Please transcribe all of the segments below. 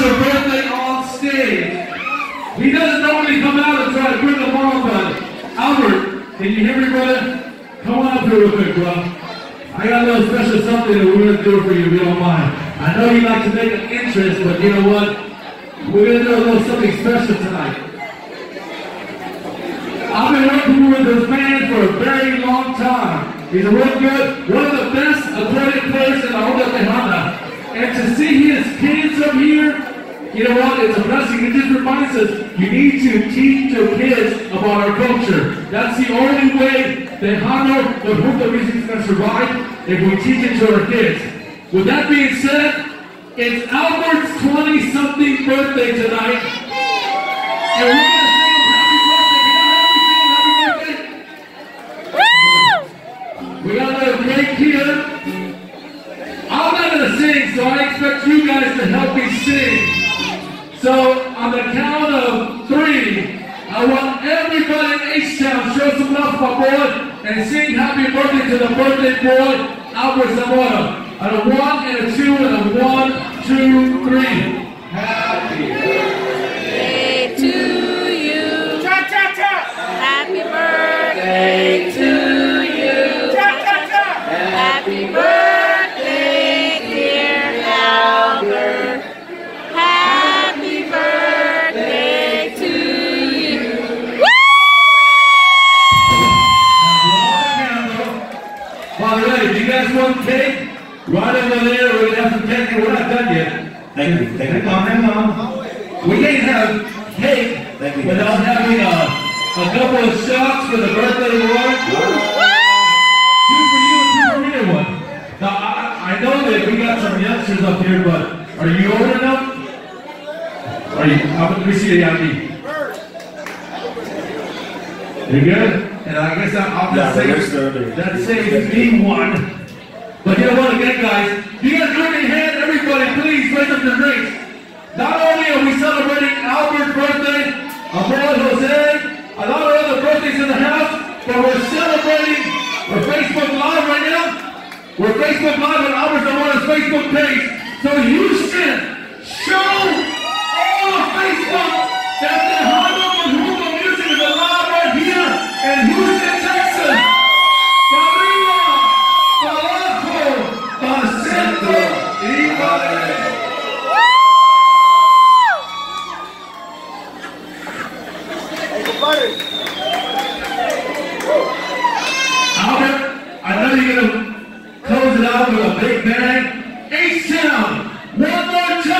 your birthday on stage. He doesn't normally come out and try to bring them on, but Albert, can you hear me, brother? Come on up here real quick, bro. I got a little special something that we're going to do for you if you don't mind. I know you like to make an interest, but you know what? We're going to do a little something special tonight. I've been working with this man for a very long time. He's a real good, one of the best athletic players in the whole of Tejada. And to see his kids up here, you know what, it's a blessing. It just reminds us, you need to teach your kids about our culture. That's the only way Tejano, the Junta music is going to survive, if we teach it to our kids. With that being said, it's Albert's 20-something birthday tonight. And we're going to sing him happy birthday. Can you help me sing him happy birthday? We got a little cake here. I'm not going to sing, so I expect you guys to help me sing. So, on the count of 3, I want everybody in H-Town show some love for my boy and sing happy birthday to the birthday boy, Albert Zamora. On a 1 and a 2 and a 1, 2, 3. Happy birthday to you. Happy birthday to you. Happy birthday, dear Albert. Happy birthday to you. Woo! While you're ready, do you guys want cake? Right over there, we're going to have some cake. We're not done yet. Thank you. Hang on. We can't have cake without having a couple of shots for the birthday boy. 2 for you and 2 for me, one. Now, I know that we got some youngsters up here, but are you old enough? Are you? Let me see the ID. You good? And I guess I'll just say that saves me 1. But you know what, again, guys, you guys look ahead, everybody, please raise up the drinks. Not only are we celebrating Albert's birthday, our boy Jose, a lot of other birthdays in the house, but we're celebrating, we're Facebook Live right now. We're Facebook Live on Albert Zamora's Facebook page. So Houston, show all of Facebook that the Honda Junta music is alive right here in Houston, Texas. Albert, I know you're going to close it out with a big bang. H-Town, one more time.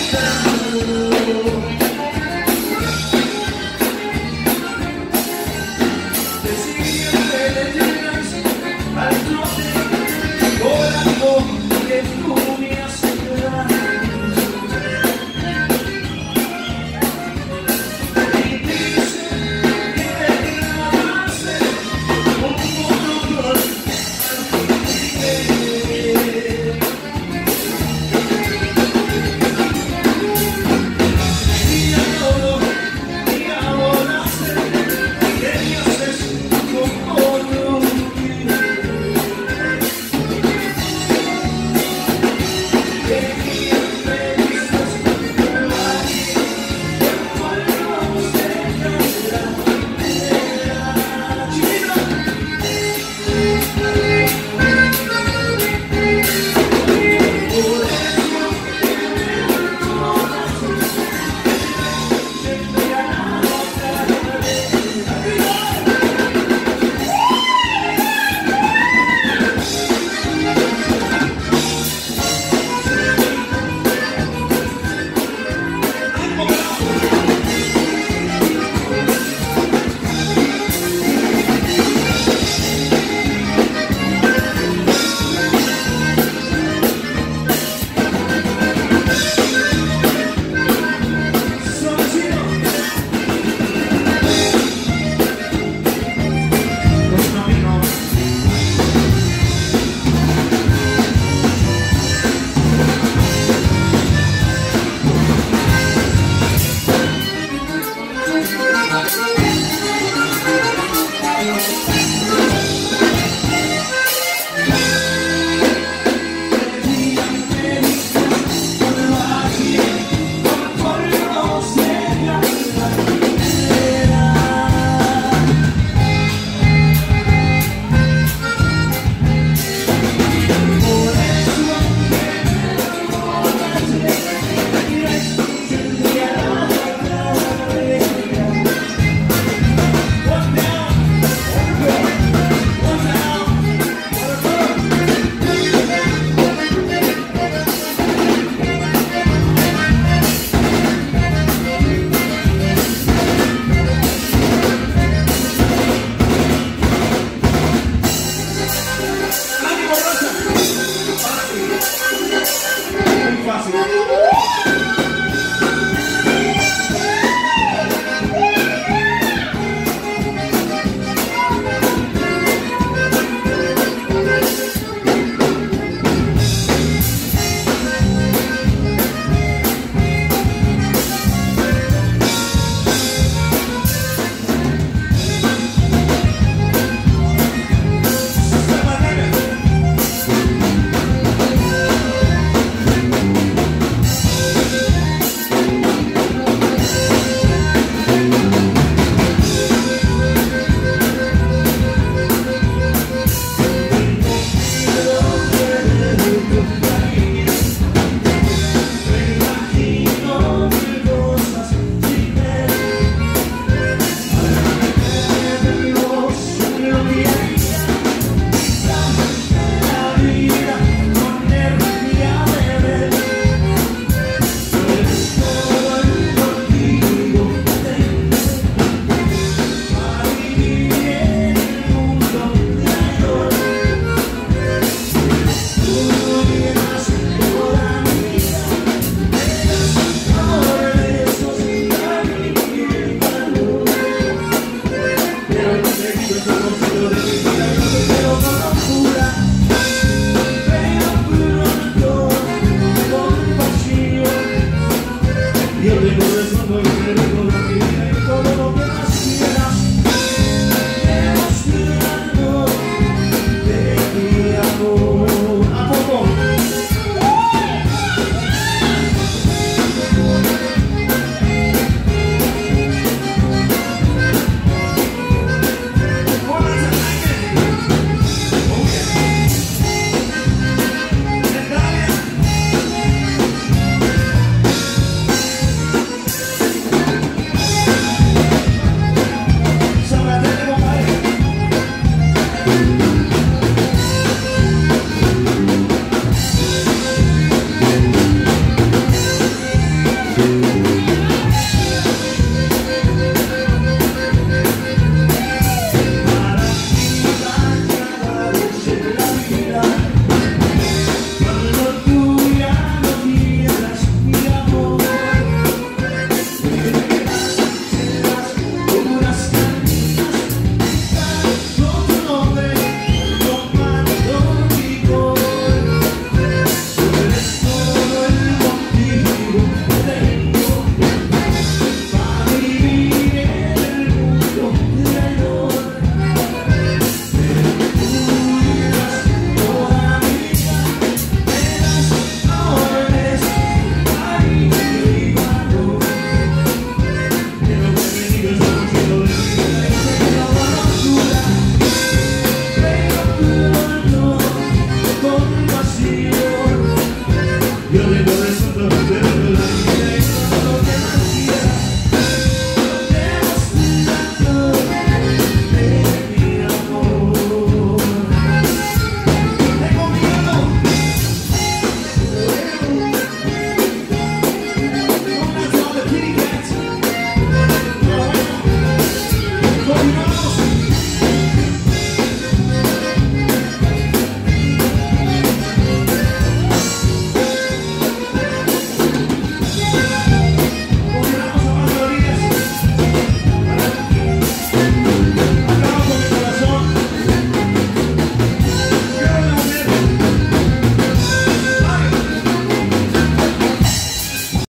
Yo tengo razón, no me